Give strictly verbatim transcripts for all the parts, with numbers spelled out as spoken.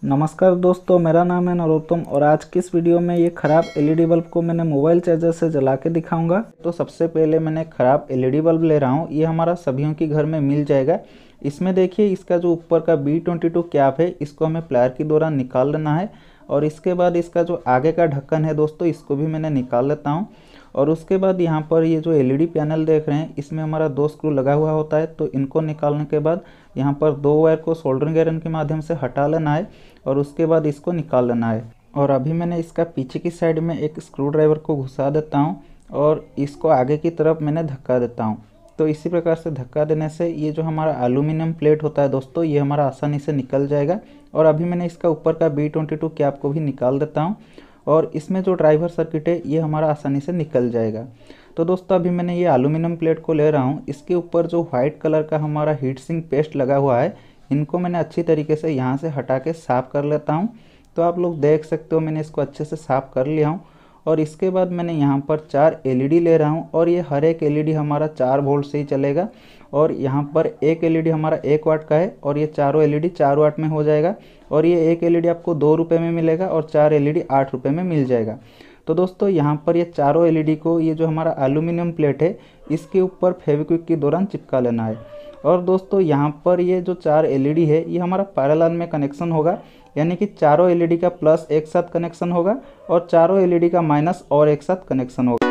नमस्कार दोस्तों, मेरा नाम है नरोत्तम और आज की इस वीडियो में ये ख़राब एलईडी बल्ब को मैंने मोबाइल चार्जर से जला के दिखाऊंगा। तो सबसे पहले मैंने ख़राब एलईडी बल्ब ले रहा हूँ। ये हमारा सभी के घर में मिल जाएगा। इसमें देखिए, इसका जो ऊपर का बी ट्वेंटी टू कैप है, इसको हमें प्लायर के दौरान निकाल लेना है। और इसके बाद इसका जो आगे का ढक्कन है दोस्तों, इसको भी मैंने निकाल लेता हूँ। और उसके बाद यहाँ पर ये जो एलईडी पैनल देख रहे हैं, इसमें हमारा दो स्क्रू लगा हुआ होता है। तो इनको निकालने के बाद यहाँ पर दो वायर को सोल्डरिंग आयरन के माध्यम से हटा लेना है और उसके बाद इसको निकाल लेना है। और अभी मैंने इसका पीछे की साइड में एक स्क्रू ड्राइवर को घुसा देता हूँ और इसको आगे की तरफ मैंने धक्का देता हूँ। तो इसी प्रकार से धक्का देने से ये जो हमारा एल्यूमिनियम प्लेट होता है दोस्तों, ये हमारा आसानी से निकल जाएगा। और अभी मैंने इसका ऊपर का बी ट्वेंटी टू कैप को भी निकाल देता हूँ और इसमें जो ड्राइवर सर्किट है, ये हमारा आसानी से निकल जाएगा। तो दोस्तों, अभी मैंने ये एल्यूमिनियम प्लेट को ले रहा हूँ। इसके ऊपर जो वाइट कलर का हमारा हीट सिंक पेस्ट लगा हुआ है, इनको मैंने अच्छी तरीके से यहाँ से हटा के साफ़ कर लेता हूँ। तो आप लोग देख सकते हो, मैंने इसको अच्छे से साफ़ कर लिया हूँ। और इसके बाद मैंने यहाँ पर चार एलईडी ले रहा हूँ और ये हर एक एलईडी हमारा चार वोल्ट से ही चलेगा। और यहाँ पर एक एलईडी हमारा एक वाट का है और ये चारों एलईडी चार वाट में हो जाएगा। और ये एक एलईडी आपको दो रुपये में मिलेगा और चार एलईडी आठ रुपये में मिल जाएगा। तो दोस्तों, यहाँ पर ये चारों एलईडी को, ये जो हमारा एल्यूमिनियम प्लेट है, इसके ऊपर फेविक्विक के दौरान चिपका लेना है। और दोस्तों, यहाँ पर ये जो चार एलईडी है, ये हमारा पैरेलल में कनेक्शन होगा, यानी कि चारों एलईडी का प्लस एक साथ कनेक्शन होगा और चारों एलईडी का माइनस और एक साथ कनेक्शन होगा।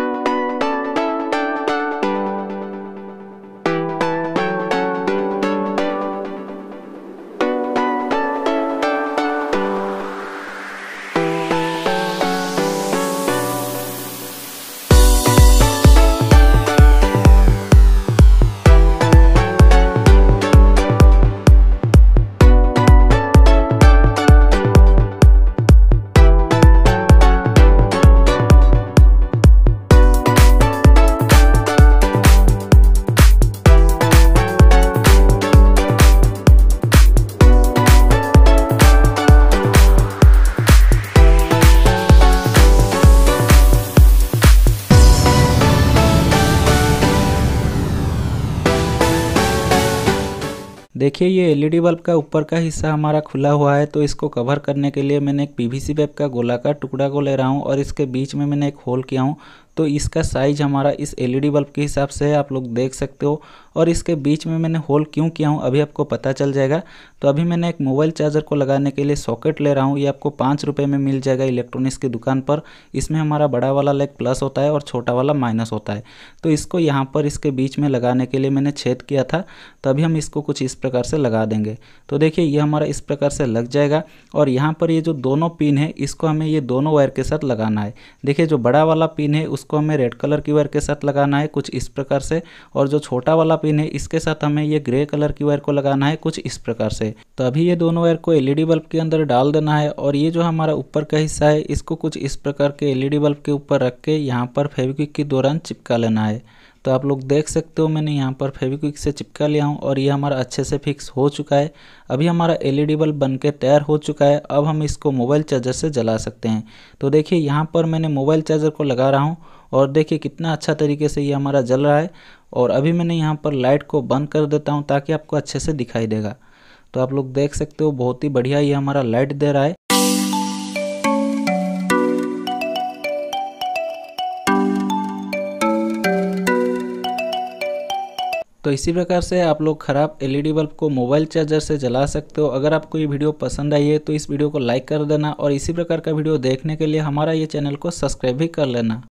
देखिए, ये एलईडी बल्ब का ऊपर का हिस्सा हमारा खुला हुआ है। तो इसको कवर करने के लिए मैंने एक पीवीसी पाइप का गोलाकार टुकड़ा को ले रहा हूँ और इसके बीच में मैंने एक होल किया हूँ। तो इसका साइज हमारा इस एलईडी बल्ब के हिसाब से है, आप लोग देख सकते हो। और इसके बीच में मैंने होल क्यों किया हूँ, अभी आपको पता चल जाएगा। तो अभी मैंने एक मोबाइल चार्जर को लगाने के लिए सॉकेट ले रहा हूँ। ये आपको पाँच रुपये में मिल जाएगा इलेक्ट्रॉनिक्स की दुकान पर। इसमें हमारा बड़ा वाला लेग प्लस होता है और छोटा वाला माइनस होता है। तो इसको यहाँ पर इसके बीच में लगाने के लिए मैंने छेद किया था। तो अभी हम इसको कुछ इस प्रकार से लगा देंगे। तो देखिए, ये हमारा इस प्रकार से लग जाएगा। और यहाँ पर ये जो दोनों पिन है, इसको हमें ये दोनों वायर के साथ लगाना है। देखिए, जो बड़ा वाला पिन है, उसको हमें रेड कलर की वायर के साथ लगाना है कुछ इस प्रकार से। और जो छोटा वाला पिन है, इसके साथ हमें ये ग्रे कलर की वायर को लगाना है कुछ इस प्रकार से। तो अभी ये दोनों वायर को एलईडी बल्ब के अंदर डाल देना है। और ये जो हमारा ऊपर का हिस्सा है, इसको कुछ इस प्रकार के एलईडी बल्ब के ऊपर रख के यहाँ पर फेविक्विक के दौरान चिपका लेना है। तो आप लोग देख सकते हो, मैंने यहाँ पर फेविक्विक से चिपका लिया हूँ और ये हमारा अच्छे से फिक्स हो चुका है। अभी हमारा एलईडी बल्ब बनके तैयार हो चुका है। अब हम इसको मोबाइल चार्जर से जला सकते हैं। तो देखिए, यहाँ पर मैंने मोबाइल चार्जर को लगा रहा हूँ और देखिए कितना अच्छा तरीके से ये हमारा जल रहा है। और अभी मैंने यहाँ पर लाइट को बंद कर देता हूँ ताकि आपको अच्छे से दिखाई देगा। तो आप लोग देख सकते हो, बहुत ही बढ़िया ये हमारा लाइट दे रहा है। तो इसी प्रकार से आप लोग ख़राब एलईडी बल्ब को मोबाइल चार्जर से जला सकते हो। अगर आपको ये वीडियो पसंद आई है तो इस वीडियो को लाइक कर देना और इसी प्रकार का वीडियो देखने के लिए हमारा ये चैनल को सब्सक्राइब भी कर लेना।